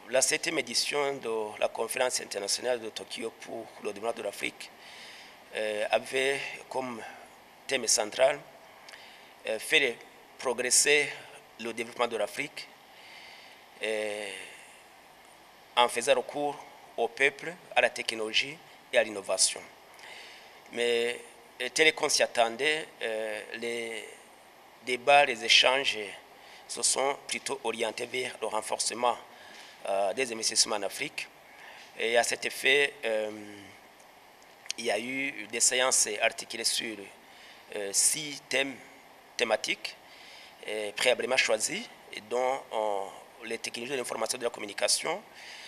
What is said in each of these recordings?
La 7e édition de la conférence internationale de Tokyo pour le développement de l'Afrique avait comme thème central faire progresser le développement de l'Afrique en faisant recours au peuple, à la technologie et à l'innovation. Mais tel qu'on s'y attendait, les débats, les échanges se sont plutôt orientés vers le renforcement des investissements en Afrique. Et à cet effet, il y a eu des séances articulées sur 6 thématiques préalablement choisis, dont les technologies de l'information et de la communication,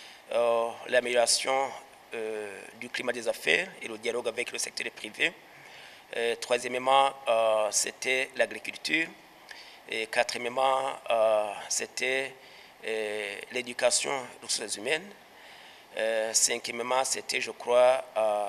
l'amélioration du climat des affaires et le dialogue avec le secteur privé. Troisièmement, c'était l'agriculture. Et quatrièmement, c'était l'éducation des ressources humaines. Cinquièmement, c'était, je crois,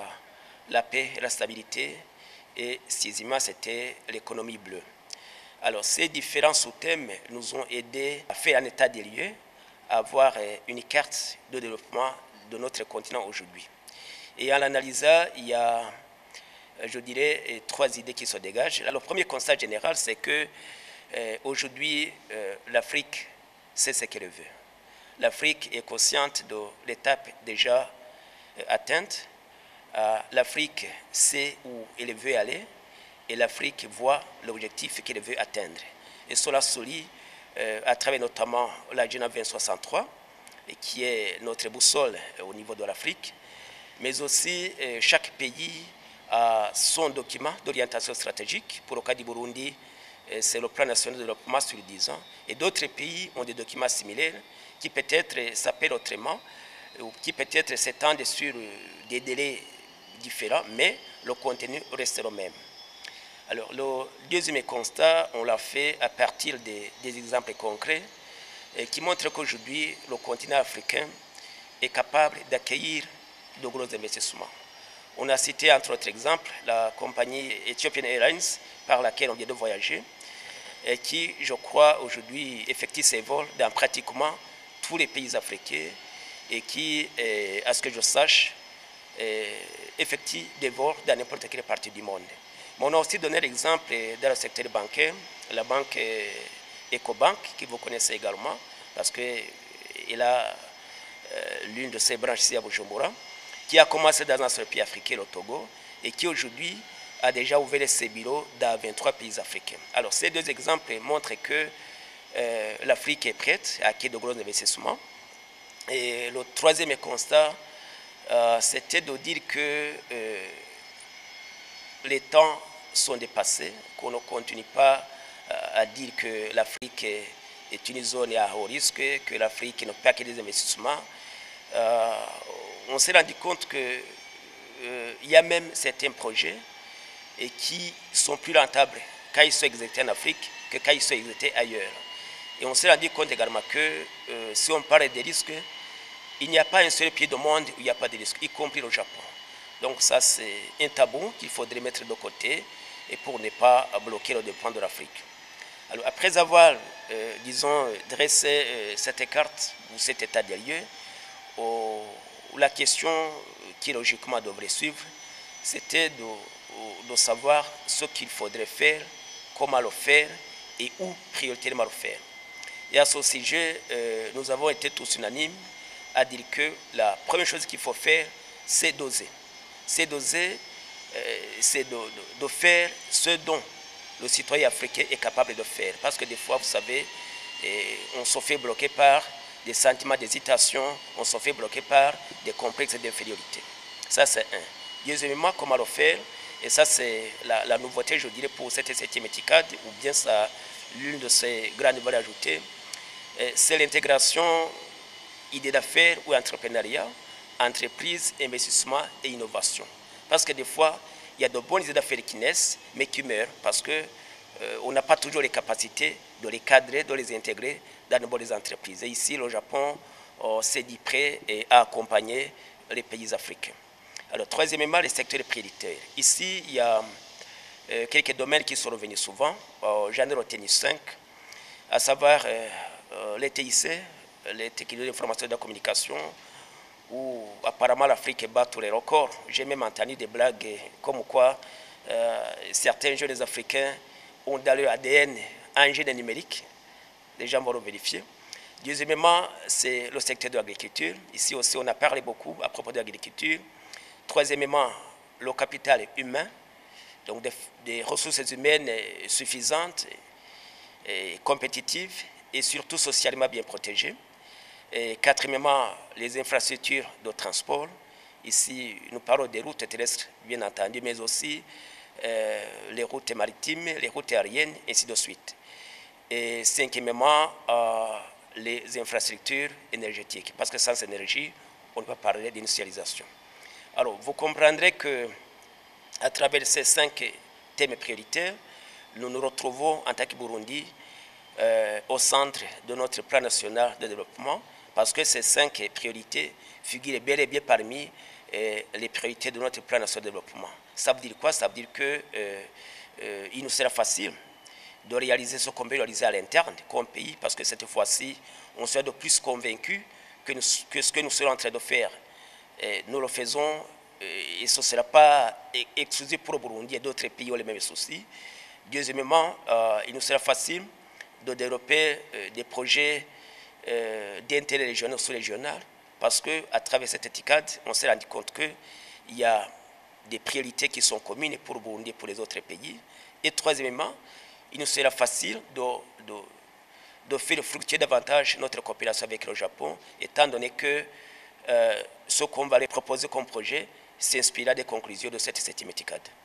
la paix et la stabilité. Et sixièmement, c'était l'économie bleue. Alors, ces différents sous-thèmes nous ont aidés à faire un état des lieux, à avoir une carte de développement de notre continent aujourd'hui. Et en l'analysant, il y a, je dirais, 3 idées qui se dégagent. Alors, le premier constat général, c'est que aujourd'hui, l'Afrique sait ce qu'elle veut. L'Afrique est consciente de l'étape déjà atteinte. L'Afrique sait où elle veut aller et l'Afrique voit l'objectif qu'elle veut atteindre. Et cela se lit à travers notamment l'agenda 2063, qui est notre boussole au niveau de l'Afrique, mais aussi chaque pays a son document d'orientation stratégique. Pour le cas du Burundi, c'est le plan national de développement sur 10 ans. Et d'autres pays ont des documents similaires qui peut-être s'appellent autrement, ou qui peut-être s'étendent sur des délais différents, mais le contenu reste le même. Alors, le deuxième constat, on l'a fait à partir des exemples concrets qui montrent qu'aujourd'hui, le continent africain est capable d'accueillir de gros investissements. On a cité, entre autres exemples, la compagnie Ethiopian Airlines, par laquelle on vient de voyager, et qui, je crois, aujourd'hui effectue ses vols dans pratiquement tous les pays africains et qui, à ce que je sache, effectue des vols dans n'importe quelle partie du monde. Mais on a aussi donné l'exemple dans le secteur bancaire, la banque Ecobank, que vous connaissez également, parce qu'elle a l'une de ses branches ici à Bujumbura, qui a commencé dans un seul pays africain, le Togo, et qui aujourd'hui a déjà ouvert ses bureaux dans 23 pays africains. Alors ces 2 exemples montrent que l'Afrique est prête à acquérir de gros investissements. Et le troisième constat, c'était de dire que les temps sont dépassés, qu'on ne continue pas à dire que l'Afrique est une zone à haut risque, que l'Afrique ne peut pas acquérir des investissements. On s'est rendu compte qu'il y a même certains projets qui sont plus rentables quand ils sont exécutés en Afrique que quand ils sont exécutés ailleurs. Et on s'est rendu compte également que si on parle des risques, il n'y a pas un seul pays du monde où il n'y a pas de risques, y compris le Japon. Donc ça, c'est un tabou qu'il faudrait mettre de côté et pour ne pas bloquer le développement de l'Afrique. Alors, après avoir, disons, dressé cette carte ou cet état des lieux, la question qui logiquement devrait suivre, c'était de savoir ce qu'il faudrait faire, comment le faire et où prioritairement le faire. Et à ce sujet, nous avons été tous unanimes à dire que la première chose qu'il faut faire, c'est d'oser. C'est d'oser, c'est de faire ce dont le citoyen africain est capable de faire. Parce que des fois, vous savez, on se fait bloquer par des sentiments d'hésitation, on se fait bloquer par des complexes d'infériorité. Ça, c'est un. Deuxièmement, comment le faire? Et ça, c'est la nouveauté, je dirais, pour cette 7e étiquette, ou bien l'une de ses grandes valeurs ajoutées, c'est l'intégration idée d'affaires ou entrepreneuriat, entreprise, investissement et innovation. Parce que des fois, il y a de bonnes idées d'affaires qui naissent, mais qui meurent parce qu'on n'a pas toujours les capacités de les cadrer, de les intégrer dans de bonnes entreprises. Et ici, le Japon s'est dit prêt à accompagner les pays africains. Alors, troisièmement, les secteurs prioritaires. Ici, il y a quelques domaines qui sont revenus souvent. J'en ai retenu 5, à savoir les TIC, les technologies d'information et de la communication, où apparemment l'Afrique bat tous les records. J'ai même entendu des blagues comme quoi certains jeunes Africains ont dans leur ADN un gène numérique. Les gens vont le vérifier. Deuxièmement, c'est le secteur de l'agriculture. Ici aussi, on a parlé beaucoup à propos de l'agriculture. Troisièmement, le capital humain, donc des ressources humaines suffisantes, et compétitives et surtout socialement bien protégées. Et quatrièmement, les infrastructures de transport. Ici, nous parlons des routes terrestres, bien entendu, mais aussi les routes maritimes, les routes aériennes, et ainsi de suite. Et cinquièmement, les infrastructures énergétiques, parce que sans énergie, on ne peut pas parler d'industrialisation. Alors, vous comprendrez que à travers ces 5 thèmes prioritaires, nous nous retrouvons en tant que Burundi au centre de notre plan national de développement, parce que ces 5 priorités figurent bel et bien parmi les priorités de notre plan national de développement. Ça veut dire quoi? Ça veut dire qu'il nous sera facile de réaliser ce qu'on veut réaliser à l'interne comme pays, parce que cette fois-ci, on sera de plus convaincus que ce que nous sommes en train de faire, nous le faisons, et ce ne sera pas exclusif pour le Burundi et d'autres pays ont les mêmes soucis. Deuxièmement, il nous sera facile de développer des projets d'intérêt régional ou sous-régional, parce qu'à travers cette étiquette, on s'est rendu compte qu'il y a des priorités qui sont communes pour le Burundi et pour les autres pays. Et troisièmement, il nous sera facile de faire fructuer davantage notre coopération avec le Japon, étant donné que ce qu'on va les proposer comme projet s'inspirera des conclusions de cette 7e étiquette.